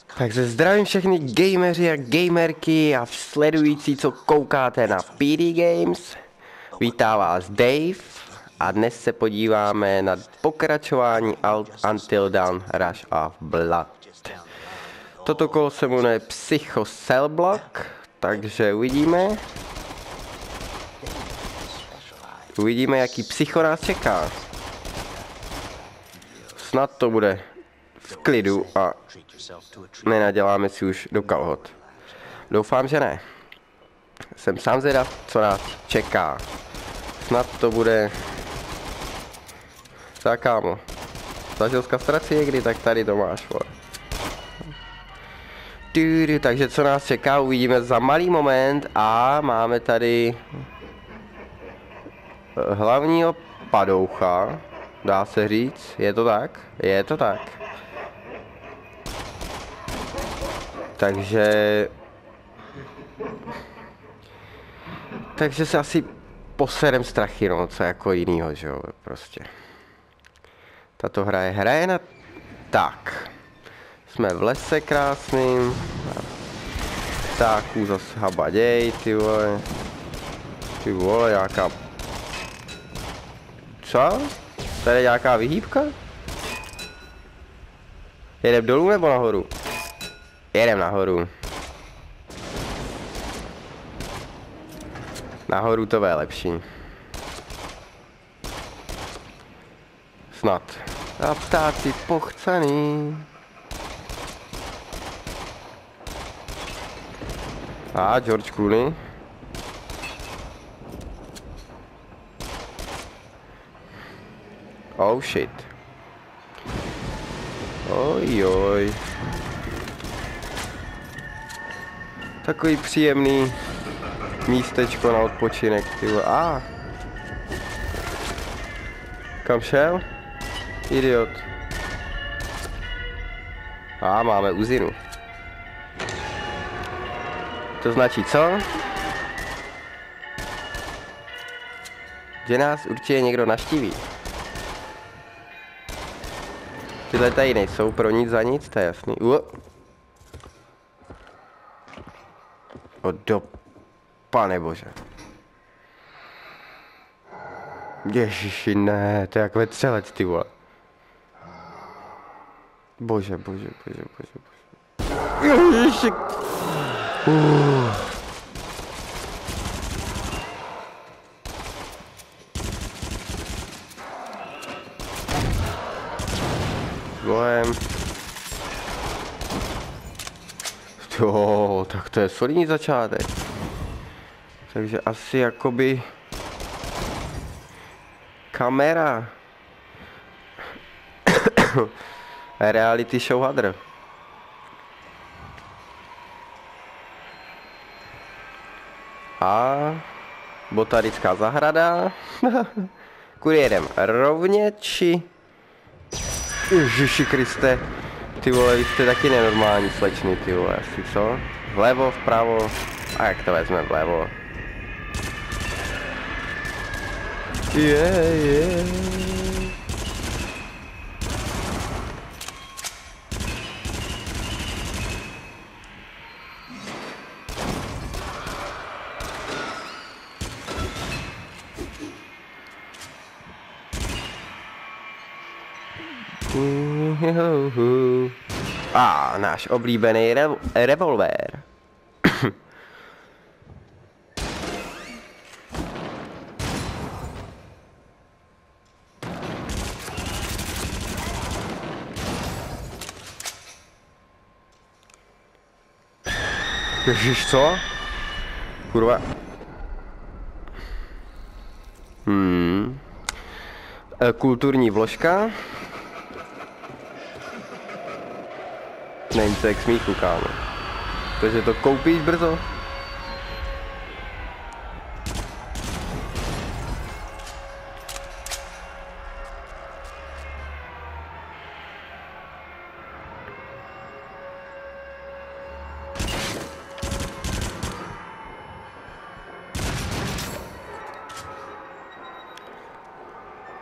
Takže zdravím všechny gameři a gamerky a sledující, co koukáte na PD Games. Vítá vás Dave a dnes se podíváme na pokračování Until Dawn Rush of Blood. Toto kolo se jmenuje Psycho Cell Block, takže uvidíme, jaký psycho nás čeká. Snad to bude v klidu a nenaděláme si už do kalhot. Doufám, že ne. Jsem sám zvědav, co nás čeká. Snad to bude... Tak kámo. Zažil z kastraci někdy, tak tady to máš, vole. Takže co nás čeká, uvidíme za malý moment a máme tady hlavního padoucha, dá se říct, je to tak? Je to tak. Takže se asi poserem strachy, no, co jako jinýho, že jo, prostě. Tato hra je na... Tak. Jsme v lese krásným. Ptáků zase habaděj, ty vole. Ty vole, nějaká... Co? Tady je nějaká vyhýbka? Jedem dolů nebo nahoru? Jedem nahoru. Nahoru to je lepší. Snad. A ptáci pochcaný. A George Clooney. Oh shit. Ojoj. Takový příjemný místečko na odpočinek, ty vole. Kam šel? Idiot. Máme uzinu. To značí co? Že nás určitě někdo navštíví. Tyhle tady nejsou pro nic za nic, to je jasný. Pane bože. Ježiši, ne, to je jak vetřelec, ty vole. Bože. Ježiši. Golem. Jo, tak to je solidní začátek. Takže asi jakoby... Kamera. Reality show hadr. A botanická zahrada. Kudy jedem? Rovně či... Ježiši Kriste. Ty vole, vy jste taky nenormální slečny, ty vole, asi co? Vlevo, vpravo. A jak to vezme vlevo? Yeah. Náš oblíbený revolver. Ježiš, co? Kurva. Kulturní vložka. Není to jak smíchu, kámo. Takže to koupíš brzo?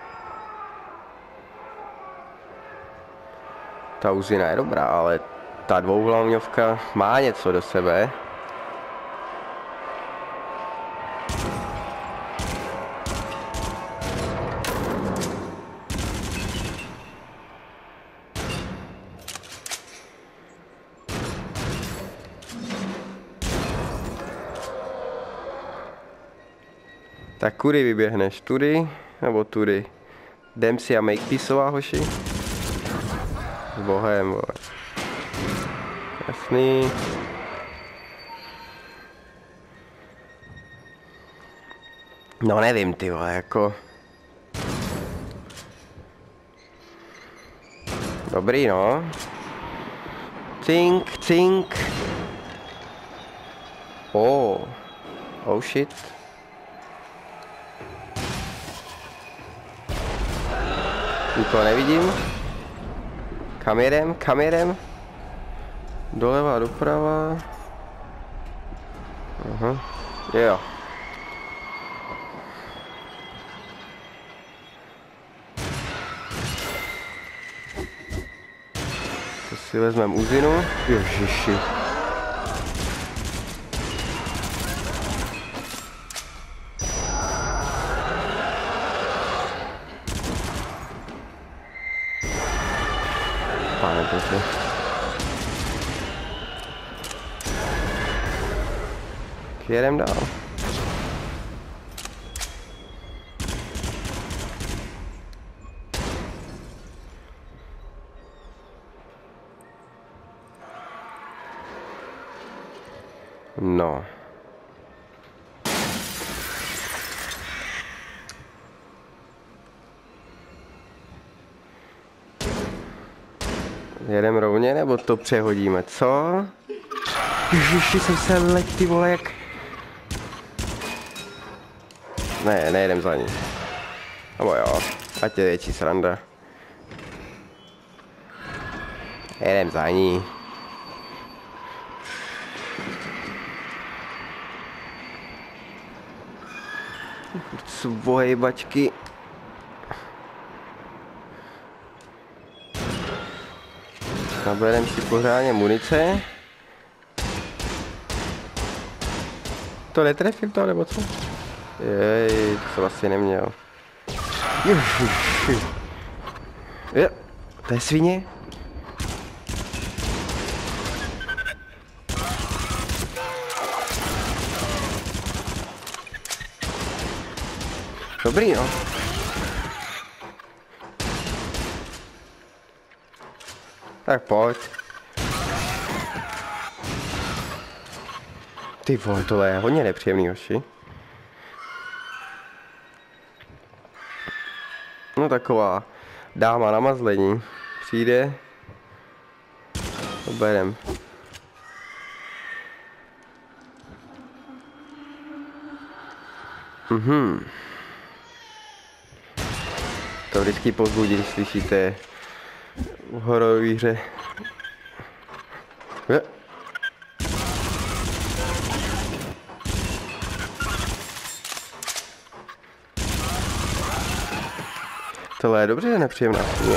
Ta uzina je dobrá, ale ta dvouhlavňovka má něco do sebe. Tak kudy vyběhneš? Tudy? Nebo tudy? Jdem si a Makepeaceová, hoši? S bohem, vole. Jasný. No nevím, ty vole, jako... Dobrý, no. Cink, cink. Oh shit. Nikoho nevidím. Kam jedem? Kam jedem? Doleva, doprava. Aha. Jo. To si vezmem uzinu. Ježiši. Pane bože. Jedem dál. No. Jedem rovně, nebo to přehodíme, co? Ježiši, jsem se leď, ty vole, jak... Ne, nejedem za ní. Nebo jo, ať je větší sranda. Jedem za ní. Svoje bačky. Nabereme si pořádně munice. To netrefil to, nebo co? Jej, to jsem asi neměl. Jo, to je svině. Dobrý, no. Tak pojď. Ty vole, tohle je hodně nepříjemný, hoši. No taková dáma na mazlení. Přijde. To berem. To vždycky pozbudí, když slyšíte v hororové hře. Tohle je dobře nepříjemná svině.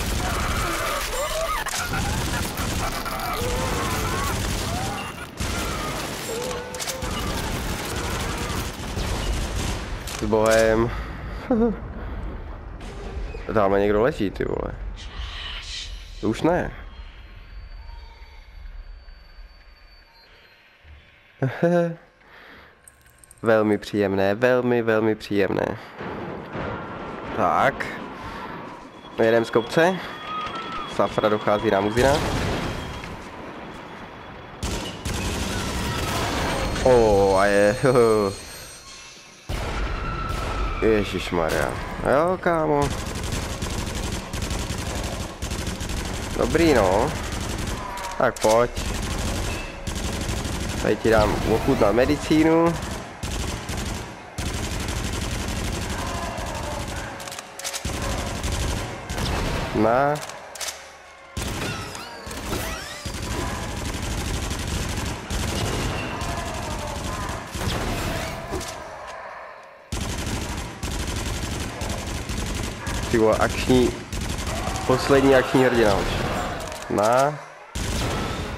S bohem. Tamhle někdo leží, ty vole. Už ne. Velmi příjemné, velmi příjemné. Tak. Jedem z kopce. Safra dochází nám uzina. A je. Ježišmarja. Jo, kámo. Dobrý, no. Tak pojď. Tady ti dám ochutnat medicínu. Na. Ty vole, poslední akční hrdina už. Na.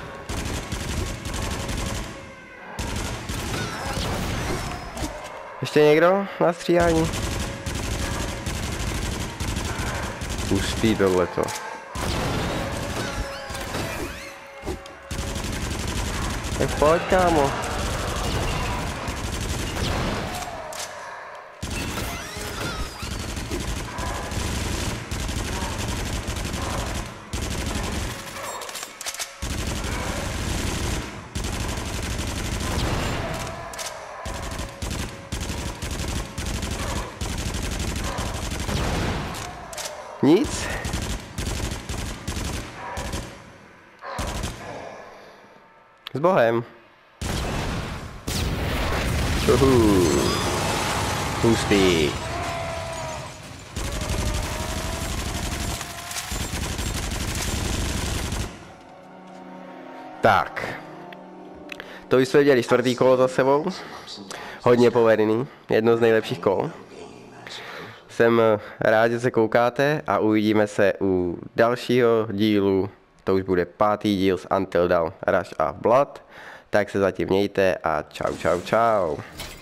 Ještě někdo na stříhání? Hustý tohleto. Tak pojď, kámo. Nic? S Bohem. Hustý. Tak. To už jsme viděli čtvrtý kolo za sebou. Hodně povedený. Jedno z nejlepších kol. Jsem rád, že se koukáte a uvidíme se u dalšího dílu. To už bude 5. díl z Until Dawn Rush of Blood. Tak se zatím mějte a čau, čau, čau.